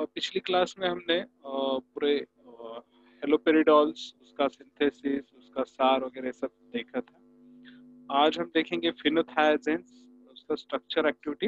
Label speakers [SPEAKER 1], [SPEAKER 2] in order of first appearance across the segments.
[SPEAKER 1] पिछली क्लास में हमने पूरे हेलोपेरिडॉल्स, उसका सिंथेसिस, उसका सार वगैरह सब देखा था। आज हम देखेंगे फिनोथायाजिन्स, उसका स्ट्रक्चर एक्टिविटी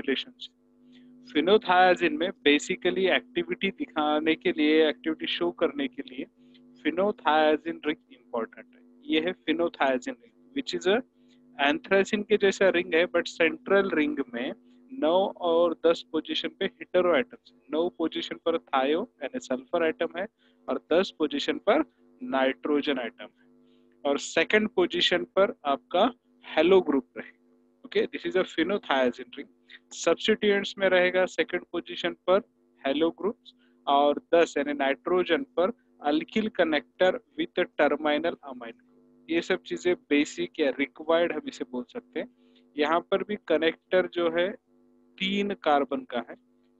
[SPEAKER 1] रिलेशनशिप। फिनोथायाजिन में बेसिकली एक्टिविटी दिखाने के लिए, एक्टिविटी शो करने के लिए फिनोथायाजिन रिंग इंपॉर्टेंट है। ये है phenothiazine ring which is anthracene के जैसा रिंग है, बट सेंट्रल रिंग में 9 और 10 पोजीशन पे हेटेरो एटम्स, 9 पोजीशन पर थायो यानी सल्फर एटम है और 10 पोजीशन पर नाइट्रोजन एटम है, और सेकंड पोजीशन पर आपका हेलो ग्रुप रहेगा। Okay, this is a phenothiazine ring. Substituents में रहेगा सेकंड पोजीशन पर हेलो ग्रुप्स और 10 यानी नाइट्रोजन पर alkyl connector with terminal amine group. ये सब चीजें बेसिक या रिक्वायर्ड हम इसे बोल सकते हैं। यहाँ पर भी कनेक्टर जो है 3 कार्बन का है,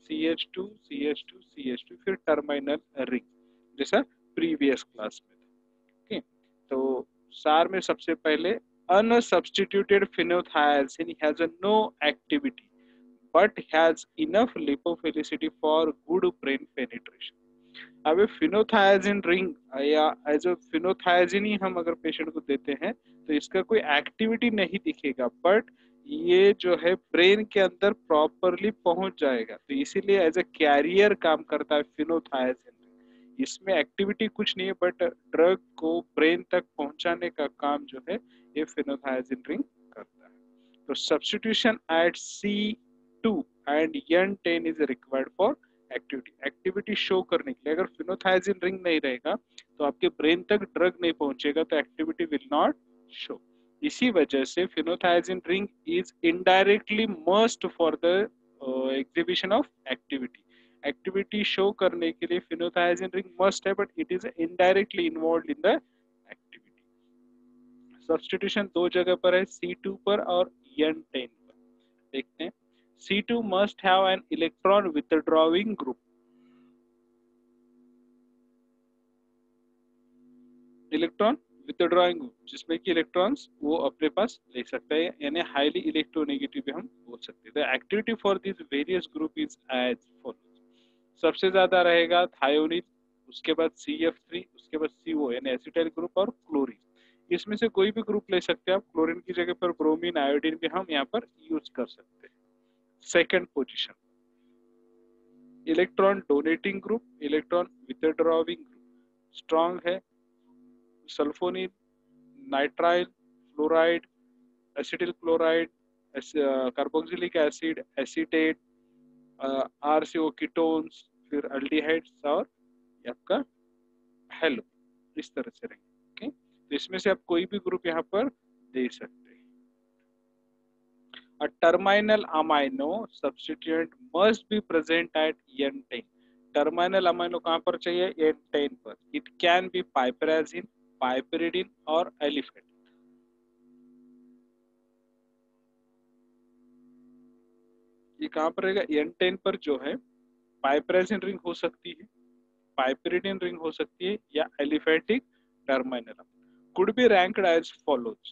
[SPEAKER 1] CH2 CH2 CH2, फिर टर्मिनल रिंग जैसा प्रीवियस क्लास में था। ठीक, तो सार में सबसे पहले unsubstituted phenothiazine has no activity but has enough lipophilicity for good brain penetration। अब फिनोथायाजिन रिंग या एज अ फिनोथायाजिन ही हम अगर पेशेंट को देते हैं तो इसका कोई एक्टिविटी नहीं दिखेगा, बट ये जो है ब्रेन के अंदर प्रॉपरली पहुंच जाएगा, तो इसीलिए एज अ कैरियर काम करता है फिनोथायाजिन रिंग। इसमें एक्टिविटी कुछ नहीं है, बट ड्रग को ब्रेन तक पहुंचाने का काम जो है ये फिनोथायाजिन रिंग करता है। तो substitution at C2 and N10 is required for activity. Activity show करने के लिए अगर फिनोथायाजिन रिंग नहीं रहेगा तो आपके ब्रेन तक ड्रग नहीं पहुंचेगा, तो एक्टिविटी विल नॉट शो। इसी वजह से phenothiazine ring is indirectly must for the exhibition of activity. Activity show करने के लिए फिनोथायाजिन रिंग मस्ट है, but it is indirectly involve in the activity. Substitution दो जगह पर है, C2 पर और N10 पर। देखते हैं, C2 must have an electron withdrawing group। Electron withdrawing group जिसमें कि इलेक्ट्रॉन्स वो अपने पास ले सकता है, यानी हाईली इलेक्ट्रोनेगेटिव भी हम बोल सकते हैं। The activity for this various group is as follows. सबसे ज्यादा रहेगा थायोनिन, उसके बाद CF3, उसके बाद CO यानी एसिटाइल ग्रुप और क्लोरीन। इसमें से कोई भी ग्रुप ले सकते हैं आप। क्लोरीन की जगह पर ब्रोमीन, आयोडीन भी हम यहाँ पर यूज कर सकते हैं। Second position electron donating group, electron withdrawing group strong है। Sulfonyl, nitrile, fluoride, acetyl chloride, carboxylic acid, acetate, RCO ketones, फिर अल्डिहाइड्स और आपका हेलो, इस तरह से रहेंगे। ओके, तो इसमें से आप कोई भी ग्रुप यहाँ पर दे सकते हैं। A terminal amino substituent must be present at N10। Terminal amino कहाँ पर चाहिए? N10 पर। It can be piperazine, piperidine और एलिफेटिक। ये कहाँ पर रहेगा? N10 पर जो है पाइपराजिन रिंग हो सकती है, पाइपरिडिन रिंग हो सकती है, या aliphatic terminal. Could be ranked as follows.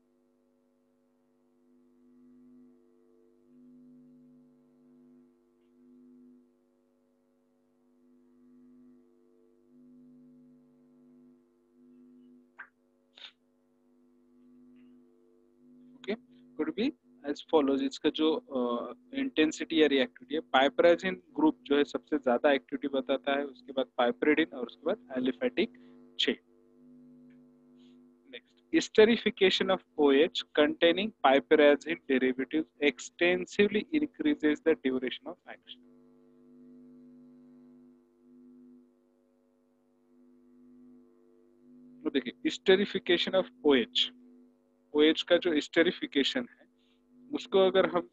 [SPEAKER 1] Okay, could be as follows. इसका जो इंटेंसिटी या रिएक्टिविटी है, पाइपराजिन ग्रुप जो है सबसे ज्यादा एक्टिविटी बताता है, उसके बाद पाइपरिडिन और उसके बाद aliphatic chain. Next, esterification of OH containing piperazine derivatives extensively increases the duration of action। तो देखिए, esterification of OH का जो esterification है उसको अगर हम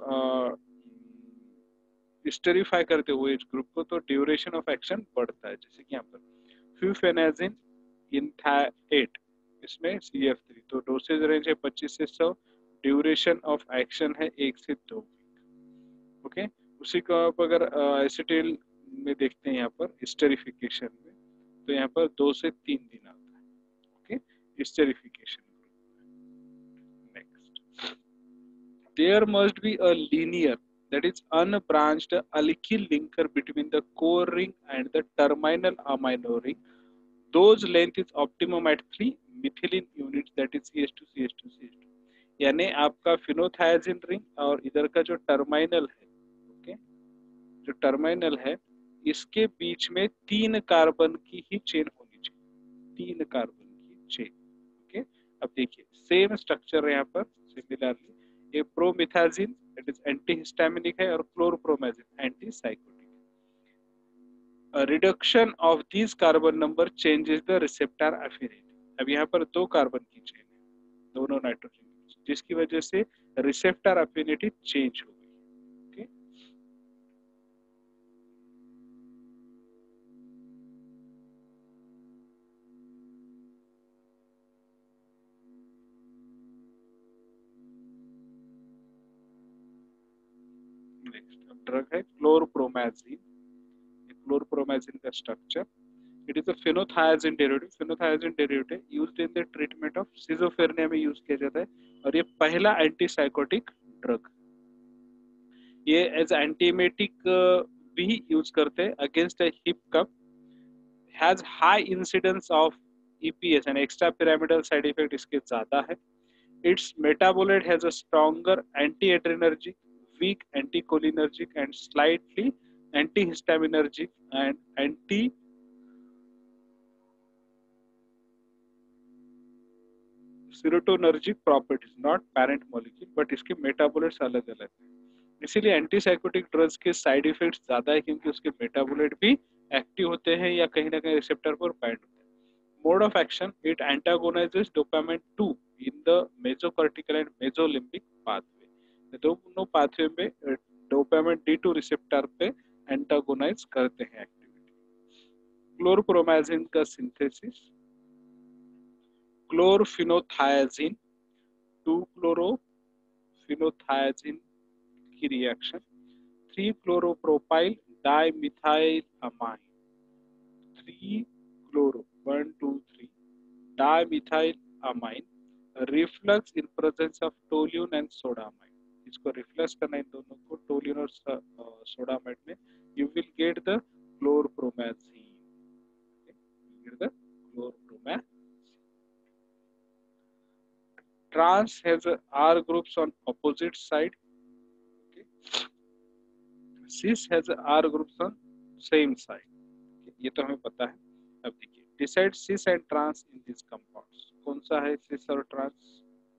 [SPEAKER 1] स्टेरिफाई करते हुए OH ग्रुप को, तो ड्यूरेशन ऑफ एक्शन बढ़ता है। जैसे कि यहाँ पर फ्यूफेनाजिन इनथाएट, इसमें CF3, तो डोसेज रेंज है 25 से 100, ड्यूरेशन ऑफ एक्शन है 1 से 2 वीक। ओके, उसी को आप अगर एसिटिल में देखते हैं यहाँ पर स्टेरिफिकेशन में, तो यहाँ पर 2 से 3 दिन आता है। Okay, esterification. Next, there must be a linear that is unbranched alkyl linker between the core ring and the terminal amino ring. Those length is optimum at 3 methylene units, that is CH2 CH2 CH2. यानी आपका फिनोथायाजिन ring और इधर का जो terminal है, okay, जो terminal है इसके बीच में 3 कार्बन की ही चेन होनी चाहिए, 3 कार्बन की चेन। ओके, अब देखिए सेम स्ट्रक्चर है यहाँ पर सिमिलरली। ये प्रोमिथाजिन दैट इज एंटीहिस्टामिनिक है और chlorpromazine antipsychotic. Reduction of this carbon number changes the receptor affinity. अब यहाँ पर 2 कार्बन की चेन है, दोनों नाइट्रोजन, जिसकी वजह से रिसेप्टर अफिनिटी चेंज हो गई। ओके, नेक्स्ट ड्रग है क्लोरप्रोमाजिन। क्लोरप्रोमाजिन का structure, it is a phenothiazine derivative. Phenothiazine derivative used in the treatment of schizophrenia में यूज किया जाता है और ये पहला एंटीसाइकोटिक ड्रग। ये एज एंटीएमेटिक भी यूज करते हैं against hiccup. Has high incidence of EPS and extrapyramidal side effect इसके ज्यादा है। Its metabolite has a stronger anti adrenergic, weak anticholinergic and slightly antihistaminergic and anti serotonergic properties, not parent molecule, but इसके metabolites अलग अलग है। इसीलिए antipsychotic drugs के side effects ज्यादा है क्योंकि उसके मेटाबोलाइट भी एक्टिव होते हैं या कहीं ना कहीं रिसेप्टर पर बाइंड होते हैं। Mode of action, it antagonizes dopamine 2 in the mesocortical and mesolimbic pathway. दोनों पाथवे में डोपामाइन D2 रिसेप्टर पे एंटागोनाइज करते हैं एक्टिविटी। क्लोरप्रोमाजिन का सिंथेसिस, क्लोरफिनोथायाजिन 2 क्लोरोफिनोथायाजिन की reaction, 3 chloropropyl dimethyl amine, 3 chloro 1 2 3 dimethyl amine, reflux in presence of toluene and sodamide. इसको reflux करना इन दोनों को, टोल्यून और सोडामाइन में, you will get the chlorpromazine, get the chlorpromazine. Trans has R groups on opposite side. Okay. Cis has R groups on same side. Okay. ये तो हमें पता है। अब देखिए decide cis and trans in these compounds। कौन सा है cis और trans?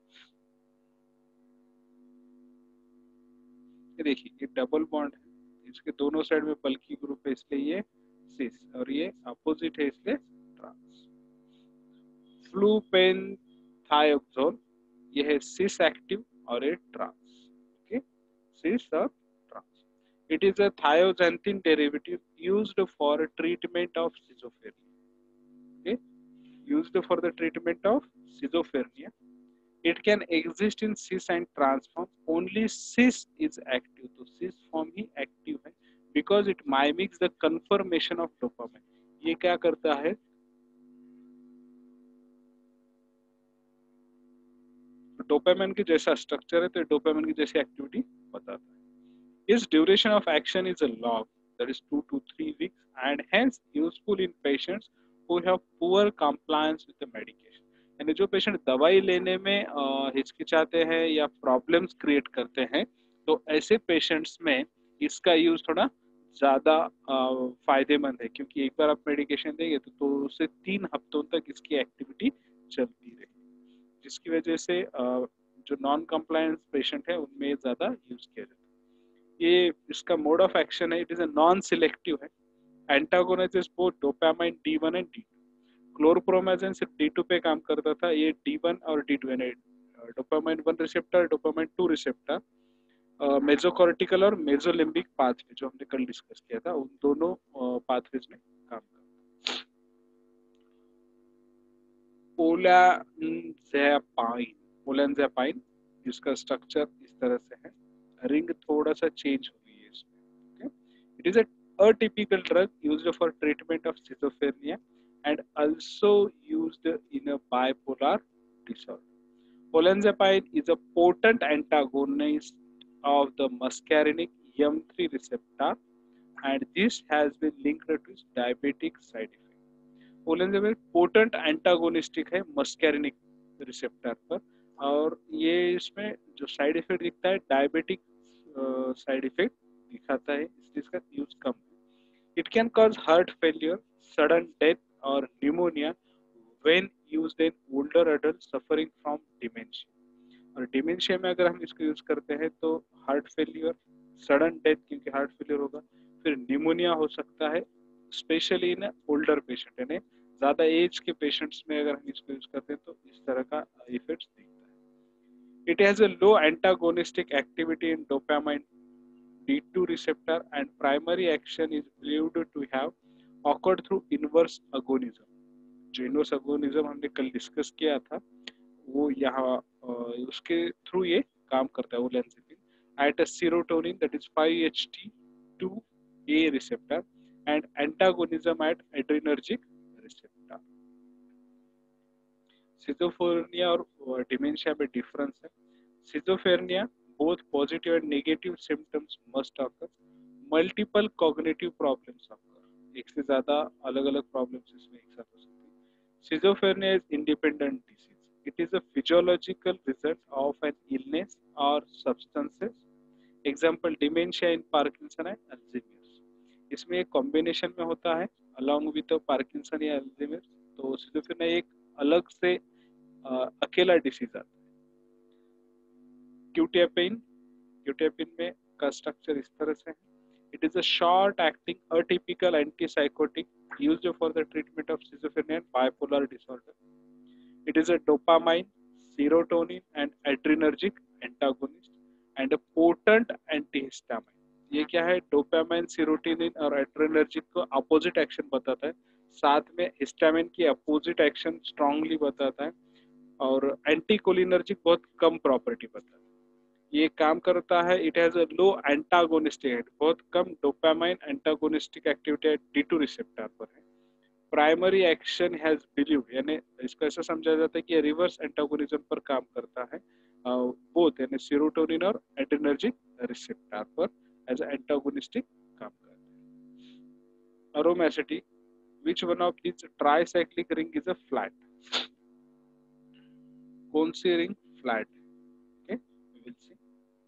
[SPEAKER 1] ये देखिए ये डबल बॉन्ड है, इसके दोनों साइड में बल्कि ग्रुप है इसलिए ये cis और ये अपोजिट है इसलिए trans। फ्लूपेनथायोक्सोल, ये है सिस एक्टिव और ये ट्रांस। ओके, सिस और trans. It is a thioxanthene derivative used for treatment of schizophrenia. Okay, used for the treatment of schizophrenia. It can exist in cis and trans form, only cis is active, तो cis form ही active है because it mimics the conformation of dopamine. ये क्या करता है, dopamine की जैसा structure है तो डोपामाइन की जैसी एक्टिविटी बताता है। इस duration of action is a long, that is 2 to 3 weeks and hence useful in patients who have poor compliance with the medication। यानी जो पेशेंट दवाई लेने में हिचकिचाते हैं या प्रॉब्लम्स क्रिएट करते हैं तो ऐसे पेशेंट्स में इसका यूज थोड़ा ज्यादा फायदेमंद है क्योंकि एक बार आप मेडिकेशन देंगे तो 2 से 3 हफ्तों तक इसकी एक्टिविटी चलती रहेगी, जिसकी वजह से जो नॉन कंप्लायंस पेशेंट है उनमें ज्यादा यूज किया जाता है। ये इसका मोड ऑफ एक्शन है, it is a non selective है, antagonizes both dopamine D1 and D2। Chlorpromazine सिर्फ D2 पे काम करता था, ये D1 और D2 यानी dopamine 1 receptor, dopamine 2 receptor, mesocortical और मेसोलिम्बिक पाथवे जो हमने कल डिस्कस किया था उन दोनों पाथवेज में काम करता है। ओलांज़ेपाइन, ओलांज़ेपाइन इसका स्ट्रक्चर इस तरह से है, रिंग थोड़ा सा चेंज हो गई है इसमें। It is a typical drug used for treatment of schizophrenia and also used in a bipolar disorder. Olanzapine is a potent antagonist of the muscarinic M3 receptor and this has been linked to diabetic side effect. Olanzapine potent antagonistic है muscarinic receptor पर और ये इसमें जो side effect दिखता है diabetic side effect दिखाता है, इसलिए इसका यूज कम है। It can cause heart failure, sudden death और pneumonia when used in older adult suffering from dementia. और डिमेंशिया में अगर हम इसको यूज करते हैं तो हार्ट फेलियर, सडन डेथ क्योंकि हार्ट फेलियर होगा, फिर न्यूमोनिया हो सकता है, स्पेशली इन ओल्डर पेशेंट यानी ज्यादा एज के पेशेंट्स में अगर हम इसको यूज करते हैं तो इस तरह का इफेक्ट्स दिखता है। It has a low antagonistic activity in dopamine D2 receptor and primary action is believed to have occurred through inverse agonism। जो इनवर्स अगोनिज्म हमने कल डिस्कस किया था वो यहाँ उसके थ्रू ये काम करता है olanzapine at a serotonin that is 5-HT2A receptor and antagonism at adrenergic receptor। Schizophrenia और डिमेंशिया में डिफरेंस है। Schizophrenia both positive and negative symptoms must occur, multiple cognitive problems occur, एक से ज्यादा अलग अलग प्रॉब्लम्स इसमें एक साथ हो सकती है। Schizophrenia is independent disease. It is a physiological result of an illness or substances. Example dementia in Parkinson and Alzheimer's। इसमें एक कॉम्बिनेशन में होता है along with पार्किंसन या अल्जाइमर, तो schizophrenia एक अलग से अकेला डिसीज आता है। क्यूटेपिन में का स्ट्रक्चर इस तरह से है। It is a short acting atypical antipsychotic used for the treatment of schizophrenia and bipolar disorder. It is a dopamine, serotonin and adrenergic antagonist and a potent antihistamine। ये क्या है? डोपामाइन, सीरोटोनिन और adrenergic को opposite action बताता है, साथ में histamine की अपोजिट एक्शन स्ट्रांगली बताता है और एंटीकोलिनर्जिक बहुत कम प्रॉपर्टी बताता है। ये काम करता है। It has a low antagonistic, बहुत कम dopamine antagonistic activity D2 receptor पर है। प्राइमरी एक्शन हैज बिलीव, यानी इसको ऐसा समझा जाता है कि रिवर्स एंटागोनिज्म पर काम करता है बोथ यानी सीरोटोनिन और एड्रेनर्जिक रिसेप्टर पर एज एंटागोनिस्टिक काम करता है। Aromaticity, which one of this tricyclic ring is a flat? कौन सी ring flat? Okay, we will see.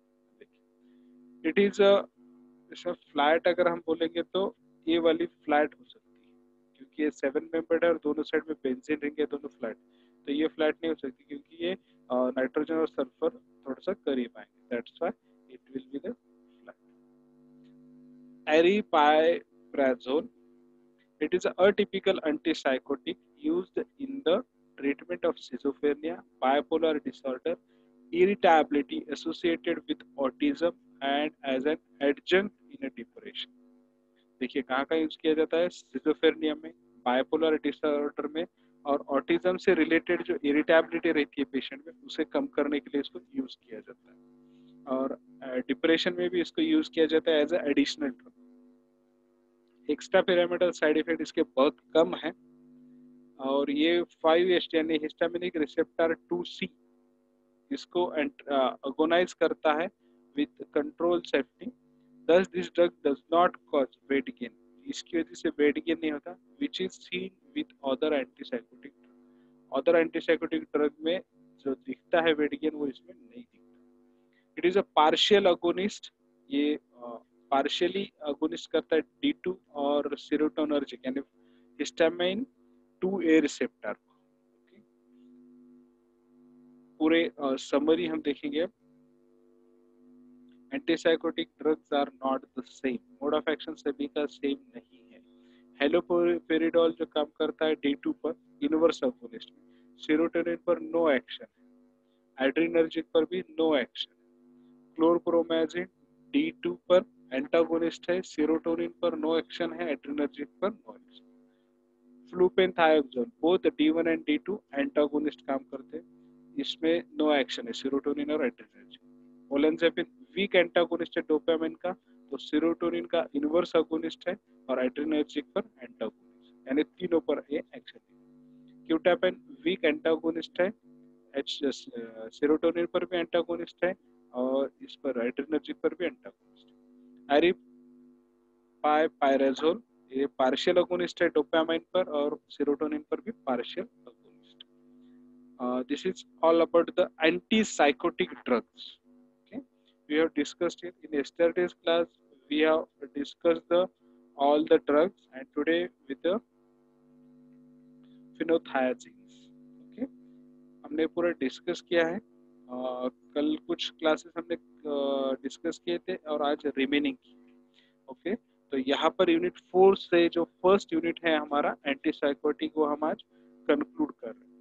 [SPEAKER 1] It is a flat, अगर हम बोलेंगे तो ये वाली फ्लैट हो सकती है क्योंकि ये 7 मेंबर्ड है और दोनों साइड में बेंजीन रिंग है, दोनों फ्लैट, तो ये फ्लैट नहीं हो सकती क्योंकि ये नाइट्रोजन और सल्फर थोड़ा सा करीब आएंगे, that's why it will be the flat. Aripiprazole, it is a atypical antipsychotic used in the treatment of schizophrenia, bipolar disorder, irritability associated with autism and as an adjunct in a depression। देखिए कहाँ का use किया जाता है? schizophrenia में, bipolar disorder में और autism से रिलेटेड जो इरिटेबिलिटी रहती है पेशेंट में उसे कम करने के लिए इसको यूज किया जाता है और डिप्रेशन में भी इसको यूज किया जाता है as a additional drug. Extrapyramidal side effect इसके बहुत कम है और ये 5-HT यानी हिस्टामिनिक रिसेप्टर 2C इसको अगोनाइज करता है with control safety. thus this drug does not cause weight gain, इसकी वजह से weight gain नहीं होता, which is seen with other antipsychotic drug। other antipsychotic drug में जो दिखता है weight gain वो इसमें नहीं दिखता। it is a partial agonist, ये पार्शियली अगोनिस्ट करता है D2 और सीरोटोनर्जिक यानी हिस्टामाइन 2A रिसेप्टर। पूरे समरी हम देखेंगे। Antipsychotic drugs are not the same, mode of action सभी का सेम नहीं है। हेलोपेरिडोल जो काम करता है D2 पर इनवर्स अगोनिस्ट में, सीरोटोनिन पर नो एक्शन है, एड्रेनर्जिक पर भी नो एक्शन है। क्लोरप्रोमाजिन D2 पर एंटागोनिस्ट है, सीरोटोनिन पर नो एक्शन है, एड्रेनर्जिक पर no action. Flupentixol both D1 and D2 antagonist काम करते हैं, इसमें नो एक्शन है सीरोटोनिन और एड्रेनर्जिक। ओलेंजेपिन वीक एंटागोनिस्ट है डोपामाइन का, तो सीरोटोनिन का इनवर्स अगोनिस्ट है और एड्रेनर्जिक पर एंटागोनिस्ट, यानी तीनों पर ये एक्शन है। क्यूटापेन वीक एंटागोनिस्ट है, सीरोटोनिन पर भी एंटागोनिस्ट है और इस पर एड्रेनर्जिक पर भी एंटागोनिस्ट है। एरिपाइराजोल, ये पार्शियल अगोनिस्ट है डोपामाइन पर और सेरोटोनिन पर भी partial agonist. This is all about the antipsychotic drugs. Okay, we have discussed it in yesterday's class. We have discussed the all the drugs, and today with the phenothiazines. Okay, हमने पूरा discuss किया है. कल कुछ classes हमने discuss किए थे और आज रिमेनिंग की. ओके, तो यहाँ पर यूनिट 4 से जो फर्स्ट यूनिट है हमारा एंटीसाइकोटिक, वो हम आज कंक्लूड कर रहे हैं.